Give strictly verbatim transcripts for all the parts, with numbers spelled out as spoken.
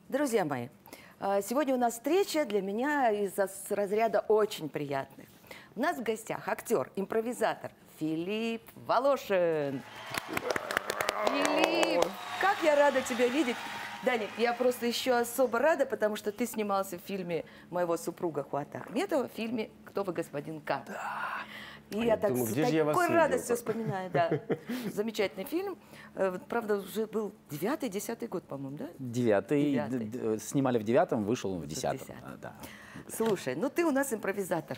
Друзья мои, сегодня у нас встреча для меня из разряда очень приятных. У нас в гостях актер, импровизатор Филипп Волошин. Филипп, как я рада тебя видеть. Даник, я просто еще особо рада, потому что ты снимался в фильме моего супруга Хуата Ахметова, в фильме «Кто вы, господин К». Да. И я, я так думаю, с такой радостью вспоминаю, да. Замечательный фильм. Правда, уже был девятый, десятый год, по-моему, да? Девятый. Девятый. Снимали в девятом, вышел в десятом. Да. Слушай, ну ты у нас импровизатор.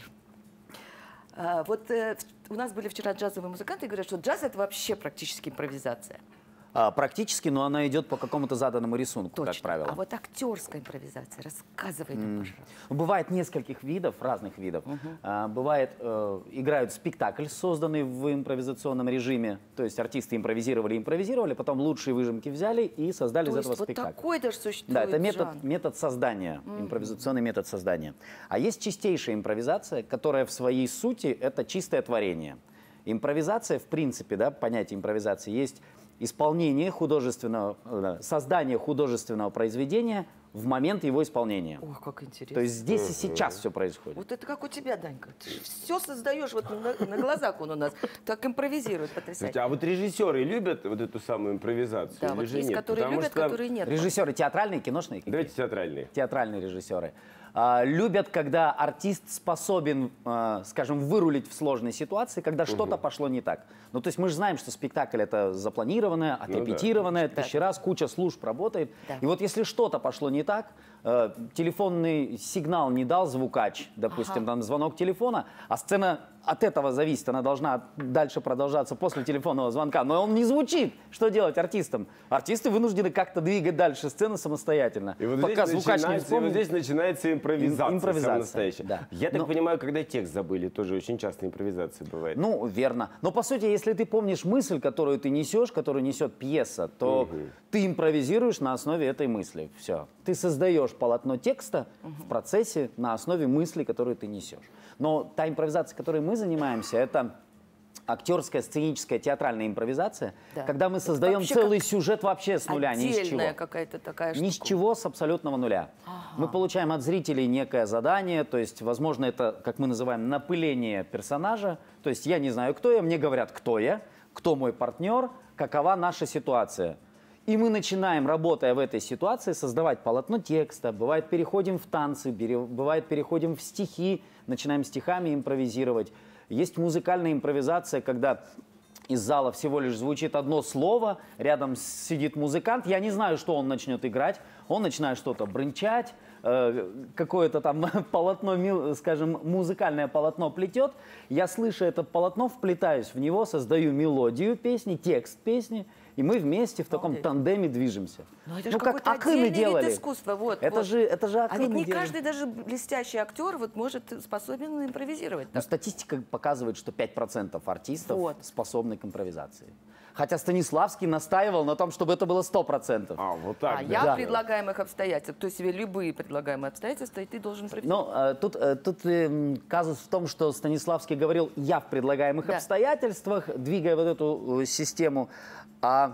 Вот у нас были вчера джазовые музыканты и говорят, что джаз — это вообще практически импровизация. А, практически, но она идет по какому-то заданному рисунку, Точно. Как правило. А вот актерская импровизация, рассказывай нам, mm. пожалуйста. Бывает нескольких видов, разных видов. Uh-huh. а, бывает, э, играют спектакль, созданный в импровизационном режиме, то есть артисты импровизировали, импровизировали, потом лучшие выжимки взяли и создали то из этого вот спектакль. Такой даже существует. Да, это метод, метод создания, uh-huh. импровизационный метод создания. А есть чистейшая импровизация, которая в своей сути это чистое творение. Импровизация, в принципе, да, понятие импровизации есть исполнение художественного, создание художественного произведения в момент его исполнения. Ох, как интересно. То есть здесь и сейчас все происходит. Вот это как у тебя, Данька. Ты все создаешь вот на, на глазах он у нас. Так импровизирует потрясающе. А вот режиссеры любят вот эту самую импровизацию? Да, вот есть, нет? которые Потому любят, что... которые нет. Режиссеры театральные, киношные? Какие? Давайте театральные. Театральные режиссеры. А, любят, когда артист способен, а, скажем, вырулить в сложной ситуации, когда угу. что-то пошло не так. Ну, то есть мы же знаем, что спектакль это запланированное, отрепетированное, ну, да. тысячи да. раз, куча служб работает. Да. И вот если что-то пошло не так, э, телефонный сигнал не дал звукач, допустим, ага. там звонок телефона, а сцена от этого зависит, она должна дальше продолжаться после телефонного звонка, но он не звучит. Что делать артистам? Артисты вынуждены как-то двигать дальше сцену самостоятельно, и вот пока звукач не вспомнит. И вот здесь начинается импровизация, импровизация настоящая. Да. Я но... так понимаю, когда текст забыли, тоже очень часто импровизация бывает. Ну, верно. Но по сути, если ты помнишь мысль, которую ты несешь, которую несет пьеса, то угу. ты импровизируешь на основе этой мысли. Все. Ты создаешь полотно текста угу. в процессе на основе мысли, которую ты несешь. Но та импровизация, которой мы занимаемся, это актерская, сценическая, театральная импровизация, да. когда мы создаем целый сюжет вообще с нуля, ни с чего. какая-то такая штука. Ни с чего, с абсолютного нуля. Ага. Мы получаем от зрителей некое задание, то есть, возможно, это, как мы называем, напыление персонажа. То есть я не знаю, кто я, мне говорят, кто я, кто мой партнер, какова наша ситуация. И мы начинаем, работая в этой ситуации, создавать полотно текста. Бывает, переходим в танцы, бывает, переходим в стихи, начинаем стихами импровизировать. Есть музыкальная импровизация, когда из зала всего лишь звучит одно слово, рядом сидит музыкант, я не знаю, что он начнет играть, он начинает что-то брынчать, э, какое-то там полотно, скажем, музыкальное полотно плетет, я слышу это полотно, вплетаюсь в него, создаю мелодию песни, текст песни, и мы вместе в таком Молодец. тандеме движемся. Ну, это ну как Акыны делали. Вид искусства. Вот, это, вот. Же, это же Акыны А ведь не делали. каждый даже блестящий актер вот может способен импровизировать. Ну, статистика показывает, что пять процентов артистов вот. способны к импровизации. Хотя Станиславский настаивал на том, чтобы это было сто процентов. А, вот так. А да. я да. в предлагаемых обстоятельствах, то есть себе любые предлагаемые обстоятельства, и ты должен импровизировать. Ну, э, тут, э, тут э, казус в том, что Станиславский говорил «я в предлагаемых да. обстоятельствах», двигая вот эту э, систему, а...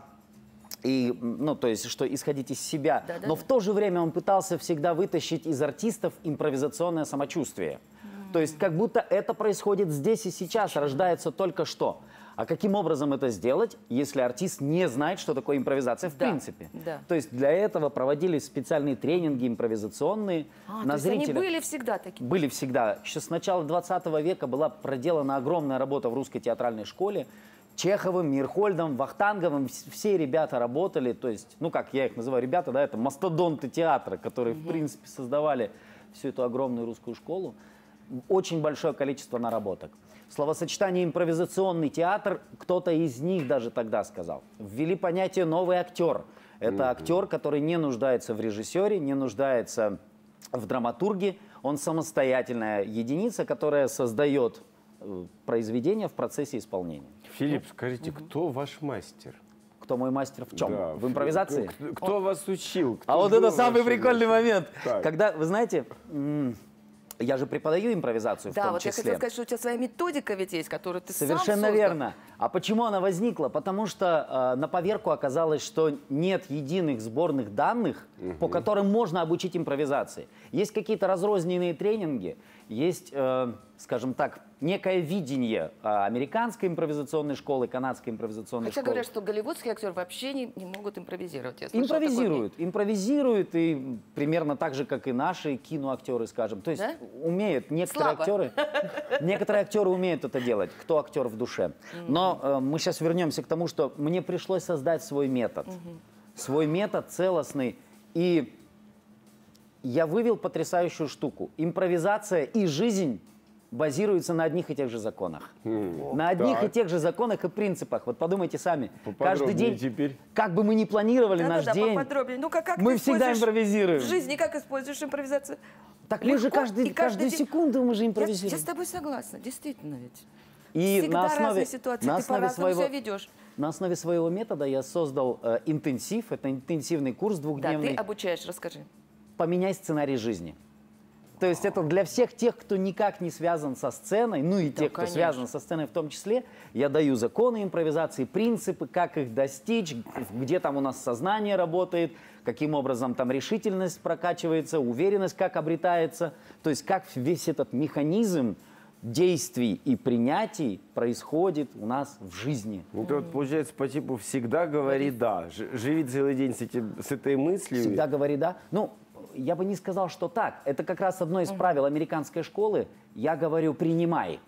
И, ну, то есть, что исходить из себя. Да, да, Но да. в то же время он пытался всегда вытащить из артистов импровизационное самочувствие. Mm. То есть, как будто это происходит здесь и сейчас, сейчас, рождается только что. А каким образом это сделать, если артист не знает, что такое импровизация в да, принципе? Да. То есть, для этого проводились специальные тренинги импровизационные. А, на то зрителя. есть они были всегда такие? Были всегда. Еще с начала двадцатого века была проделана огромная работа в русской театральной школе. Чеховым, Мирхольдом, Вахтанговым, все ребята работали, то есть, ну как я их называю, ребята, да, это мастодонты театра, которые, угу. в принципе, создавали всю эту огромную русскую школу. Очень большое количество наработок. Словосочетание «импровизационный театр», кто-то из них даже тогда сказал. Ввели понятие «новый актер». Это угу. актер, который не нуждается в режиссере, не нуждается в драматурге, он самостоятельная единица, которая создает произведение в процессе исполнения. Филипп, скажите, угу. кто ваш мастер? Кто мой мастер в чем? Да, в импровизации? Кто, кто вас учил? Кто а вот это самый прикольный мастер? момент. Так. Когда, вы знаете, я же преподаю импровизацию да, в том вот числе. я хотела сказать, что у тебя своя методика ведь есть, которую ты сам Совершенно создал. верно. А почему она возникла? Потому что э, на поверку оказалось, что нет единых сборных данных, угу. по которым можно обучить импровизации. Есть какие-то разрозненные тренинги, есть, э, скажем так, некое видение э, американской импровизационной школы, канадской импровизационной Хотя школы. говорят, что голливудские актеры вообще не, не могут импровизировать. Я Импровизируют, импровизируют, и примерно так же, как и наши киноактеры, скажем. То есть да? умеют некоторые Слабо. актеры, некоторые актеры умеют это делать, кто актер в душе. Но э, мы сейчас вернемся к тому, что мне пришлось создать свой метод, свой метод целостный, и я вывел потрясающую штуку. Импровизация и жизнь базируются на одних и тех же законах. Mm. На одних так. и тех же законах и принципах. Вот подумайте сами. Каждый день, теперь. как бы мы ни планировали да, наш да, да, день, поподробнее. Ну, как, как мы ты всегда импровизируем. В жизни как используешь импровизацию? Так мы же Легко, каждый, и каждый каждую день- секунду мы же Я, импровизируем. я с тобой согласна, действительно ведь. И Всегда на основе, разные ситуации, на ты основе по-разному своего, себя ведешь. на основе своего метода я создал э, интенсив. Это интенсивный курс Да, двухдневный. ты обучаешь, расскажи. Поменяй сценарий жизни. То есть это для всех тех, кто никак не связан со сценой, ну и Да, тех, кто конечно. связан со сценой в том числе. Я даю законы импровизации, принципы, как их достичь, где там у нас сознание работает, каким образом там решительность прокачивается, уверенность как обретается. То есть как весь этот механизм действий и принятий происходит у нас в жизни. Ну, это вот получается по типу «всегда говори да». Ж- Живи целый день с, этим, с этой мыслью. Всегда говори «да». Ну, я бы не сказал, что так. Это как раз одно из правил американской школы. Я говорю «принимай».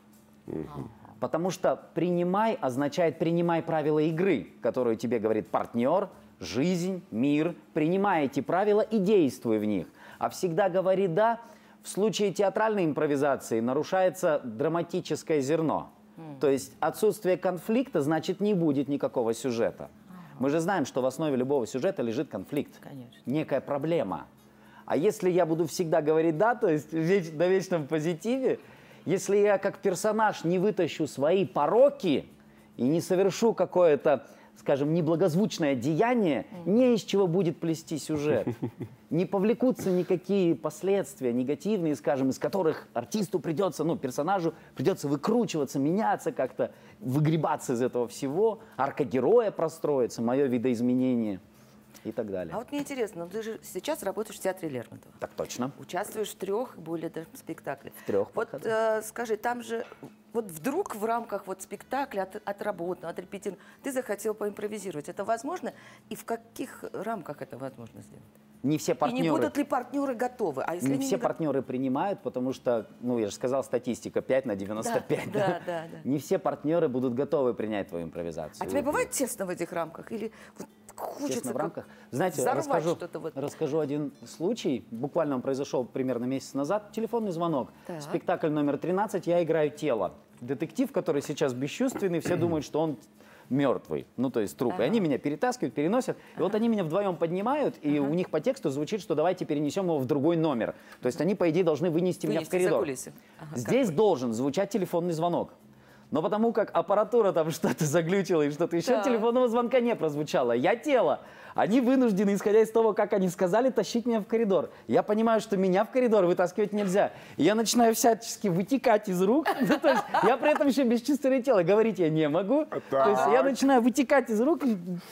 Потому что «принимай» означает «принимай правила игры», которую тебе говорит партнер, жизнь, мир. Принимай эти правила и действуй в них. А «всегда говори «да» в случае театральной импровизации нарушается драматическое зерно. То есть отсутствие конфликта, значит, не будет никакого сюжета. Мы же знаем, что в основе любого сюжета лежит конфликт. Конечно. Некая проблема. А если я буду всегда говорить «да», то есть веч- на вечном позитиве, если я как персонаж не вытащу свои пороки и не совершу какое-то, скажем, неблагозвучное деяние, не из чего будет плести сюжет. Не повлекутся никакие последствия негативные, скажем, из которых артисту придется, ну, персонажу придется выкручиваться, меняться как-то, выгребаться из этого всего, арка героя простроится, мое видоизменение и так далее. А вот мне интересно, ну ты же сейчас работаешь в театре Лермонтова. Так точно. Участвуешь в трех более даже спектаклях. В трех Вот пока, э, скажи, там же вот вдруг в рамках вот спектакля от, отработанного, отрепетированного, ты захотел поимпровизировать. Это возможно? И в каких рамках это возможно сделать? Не все И не партнеры, будут ли партнеры готовы? А если не они все го- партнеры принимают, потому что, ну, я же сказал, статистика пять на девяносто пять. Да, да, да, да. Не все партнеры будут готовы принять твою импровизацию. А тебе бывает тесно в этих рамках? Или вот хочется Честно, в как рамках. Знаете, взорвать расскажу, что-то вот? расскажу один случай. Буквально он произошел примерно месяц назад. Телефонный звонок. Так. Спектакль номер тринадцать. Я играю тело. Детектив, который сейчас бесчувственный, все думают, что он мертвый. Ну, то есть труп. И они меня перетаскивают, переносят. И вот они меня вдвоем поднимают, и у них по тексту звучит, что давайте перенесем его в другой номер. То есть они, по идее, должны вынести, меня в Вынести за коридор. кулисы. Ага, Здесь должен звучать телефонный звонок. Но потому как аппаратура там что-то заглючила и что-то еще, Так. телефонного звонка не прозвучало. Я тело. Они вынуждены, исходя из того, как они сказали, тащить меня в коридор. Я понимаю, что меня в коридор вытаскивать нельзя. И я начинаю всячески вытекать из рук. Ну, то есть я при этом еще бесчувственное тело. Говорить я не могу. То есть я начинаю вытекать из рук,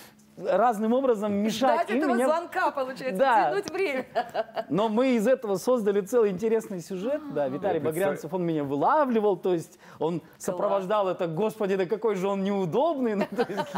разным образом мешать Ждать им этого меня. звонка, получается, Да. тянуть время. Но мы из этого создали целый интересный сюжет. Да, Виталий Багрянцев, он меня вылавливал, то есть он сопровождал это, господи, да какой же он неудобный, ну, то есть,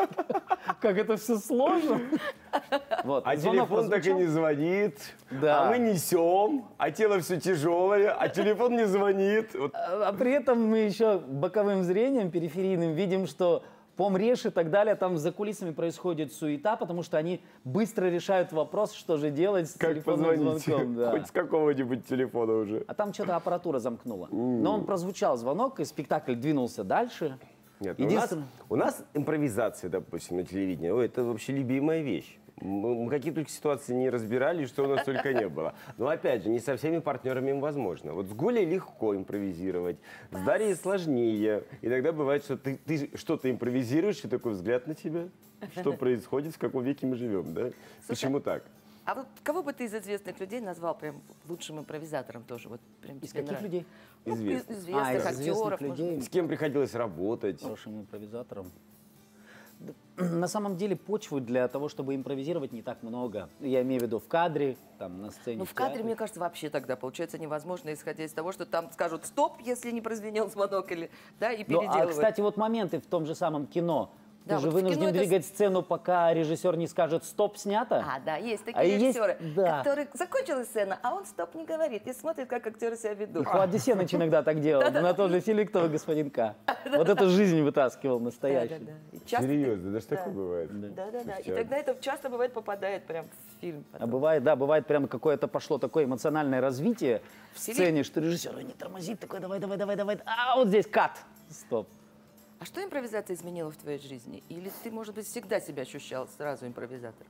как это все сложно. Вот, А звонок телефон так и прозвучал. не звонит, Да. а мы несем, а тело все тяжелое, а телефон не звонит. Вот. А при этом мы еще боковым зрением, периферийным, видим, что помрешь и так далее, там за кулисами происходит суета, потому что они быстро решают вопрос, что же делать с Как телефонным позвонить? звонком. Да. Хоть с какого-нибудь телефона уже. А там что-то аппаратура замкнула. Но он прозвучал звонок, и спектакль двинулся дальше. Нет, ну у, нас, Единственное- у нас импровизация, допустим, на телевидении, ой, это вообще любимая вещь. Мы, мы какие только ситуации не разбирали, что у нас только не было. Но опять же, не со всеми партнерами им возможно. Вот с Гулей легко импровизировать, с Дарьей сложнее. Иногда бывает, что ты, ты что-то импровизируешь, и такой взгляд на тебя. Что происходит, в каком веке мы живем, да? Почему так? А вот кого бы ты из известных людей назвал прям лучшим импровизатором тоже? Вот прям Из тебе каких нравится? людей? Ну, из Известных. известных, А, из актеров, известных может людей. С кем приходилось работать? Хорошим импровизатором. Да, на самом деле почвы для того, чтобы импровизировать, не так много. Я имею в виду в кадре, там, на сцене. Ну, в в кадре, театре. мне кажется, вообще тогда получается невозможно, исходя из того, что там скажут «стоп», если не прозвенел звонок, или, да, и Ну, а, переделывают. кстати, вот моменты в том же самом кино. Ты Да, же вот в вынужден кино это с- двигать сцену, пока режиссер не скажет «стоп, снято». А, да, есть такие А есть- режиссеры, да. которые закончилась сцена, а он «стоп» не говорит и смотрит, как актеры себя И ведут. Хладисеныч иногда так делал, на том же фильме «Кто вы, господин К». Вот эту жизнь вытаскивал Да, да, настоящий. да. И часто ты- Серьезно, даже да. такое бывает. Да, да, да. И Сейчас. тогда это часто бывает попадает прям в фильм. А потом. бывает, да, бывает прямо какое-то пошло такое эмоциональное развитие в Филипп. сцене, что режиссер «Ой, не тормозит, такой давай, давай, давай, давай, а вот здесь кат, стоп. А что импровизация изменила в твоей жизни? Или ты, может быть, всегда себя ощущал сразу импровизатором?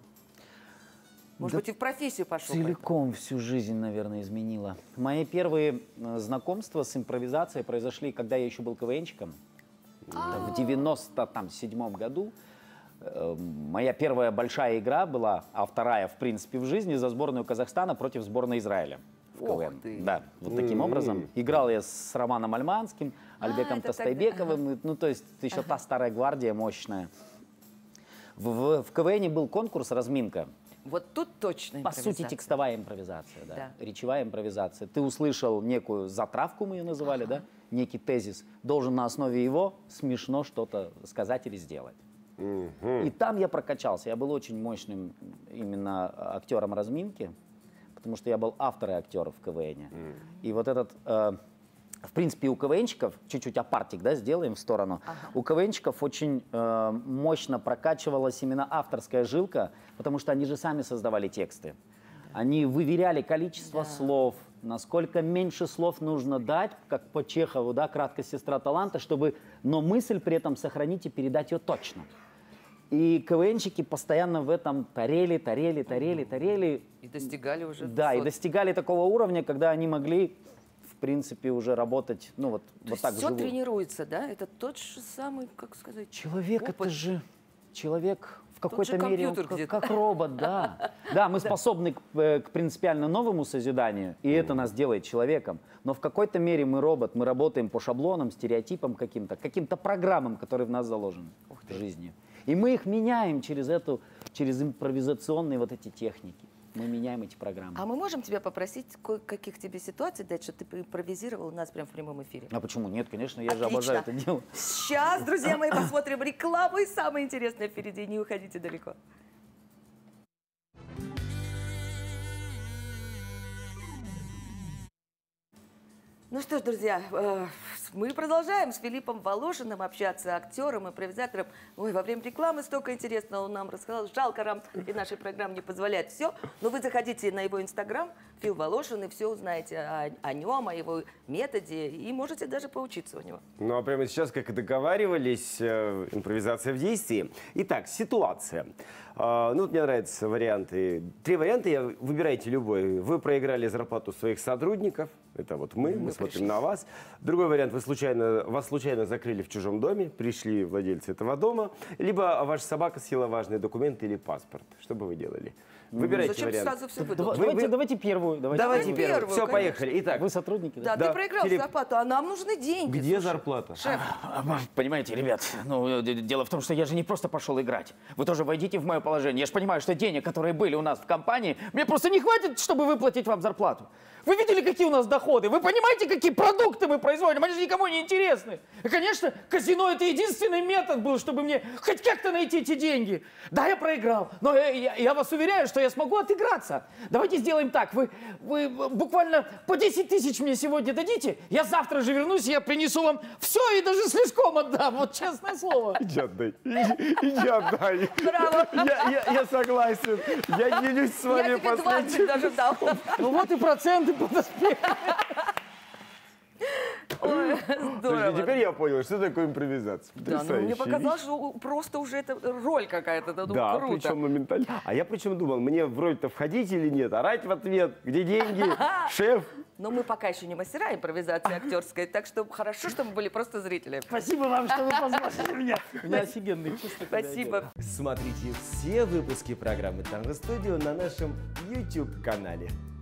Может Да быть, и в профессию пошел? поэтому? Целиком всю жизнь, наверное, изменила. Мои первые э, знакомства с импровизацией произошли, когда я еще был КВНчиком. Это в девяносто седьмом году. Э, Моя первая большая игра была, а вторая, в принципе, в жизни, за сборную Казахстана против сборной Израиля. В Ох КВН. ты. Да, вот таким образом. Играл я с Романом Альманским, Альбеком это Тастайбековым. Ну, то есть еще та старая гвардия мощная. В, в, в КВНе был конкурс «Разминка». Вот тут точно По сути, импровизация. текстовая импровизация, да. Да. Речевая импровизация. Ты услышал некую затравку, мы ее называли, да, некий тезис, должен на основе его смешно что-то сказать или сделать. И там я прокачался. Я был очень мощным именно актером разминки, потому что я был автор и актер в КВНе. И вот этот... э, В принципе, у КВНчиков, чуть-чуть апартик, да, сделаем в сторону, у КВНчиков очень э, мощно прокачивалась именно авторская жилка, потому что они же сами создавали тексты. Они выверяли количество слов, насколько меньше слов нужно дать, как по Чехову, да, «Краткость сестра таланта», чтобы, но мысль при этом сохранить и передать ее точно. И КВНчики постоянно в этом тарели, тарели, тарели, тарели. И достигали уже Да, и высот. достигали такого уровня, когда они могли, в принципе, уже работать, ну вот, То вот есть так все вживую. тренируется, да? Это тот же самый, как сказать, Человек опыт. это же человек в Тот какой-то же мере, он компьютер как, где-то. как робот, да. Да, мы способны к, э, к принципиально новому созиданию, и это нас делает человеком. Но в какой-то мере мы робот, мы работаем по шаблонам, стереотипам каким-то, каким-то программам, которые в нас заложены в жизни. И мы их меняем через эту, через импровизационные вот эти техники. Мы меняем эти программы. А мы можем тебя попросить кое-каких тебе ситуаций дать, что ты импровизировал у нас прямо в прямом эфире? А почему? Нет, конечно, я же Отлично. обожаю это делать. Сейчас, друзья мои, посмотрим рекламу, и самое интересное впереди. Не уходите далеко. Ну что ж, друзья, э, мы продолжаем с Филиппом Волошиным общаться, актером, импровизатором. Ой, во время рекламы столько интересного он нам рассказал. Жалко, нам и нашей программе не позволяет все. Но вы заходите на его инстаграм, Фил Волошин, и все узнаете о, о нем, о его методе, и можете даже поучиться у него. Ну а прямо сейчас, как и договаривались, э, импровизация в действии. Итак, ситуация. А, ну, вот мне нравятся варианты. Три варианта, я, выбирайте любой. Вы проиграли зарплату своих сотрудников. Это вот мы, мы, Мы смотрим пришли. на вас. Другой вариант, вы случайно, вас случайно закрыли в чужом доме, пришли владельцы этого дома. Либо ваша собака съела важные документы или паспорт. Что бы вы делали? Выбирайте Зачем вариант. сразу все Дава- выдумать? Вы- давайте, вы- давайте первую. Давайте, Давайте Давай первую. первую, Все, конечно. поехали. Итак, Вы сотрудники, Да, да? Да, ты проиграл Филипп. зарплату, а нам нужны деньги. где Слушай, зарплата? Шеф, Понимаете, ребят, ну, д- дело в том, что я же не просто пошел играть. Вы тоже войдите в мое положение. Я же понимаю, что денег, которые были у нас в компании, мне просто не хватит, чтобы выплатить вам зарплату. Вы видели, какие у нас доходы? Вы понимаете, какие продукты мы производим? Они же никому не интересны. И, конечно, казино — это единственный метод был, чтобы мне хоть как-то найти эти деньги. Да, я проиграл, но я, я- я вас уверяю, что я смогу отыграться. Давайте сделаем так. Вы, вы буквально по десять тысяч мне сегодня дадите, я завтра же вернусь, и я принесу вам все и даже слишком отдам. Вот честное слово. Иди отдай. Иди, иди отдай. Браво. Я, я- я согласен. Я делюсь с я вами тебе двадцать последним. даже дал. Ну вот и проценты подоспели. Ой, Слушай, здорово. теперь я понял, что такое импровизация. Да, ну, мне Потрясающая показалось, что просто уже это роль какая-то, да, ну, Да, круто. причем моментально. А я причем думал, мне в роль-то входить или нет, орать в ответ, где деньги, шеф, Но мы пока еще не мастера импровизации актерской, так что хорошо, что мы были просто зрителями. Спасибо вам, что вы позвали меня. У меня офигенные чувства. Спасибо. Смотрите все выпуски программы «Танго Студио» на нашем YouTube-канале.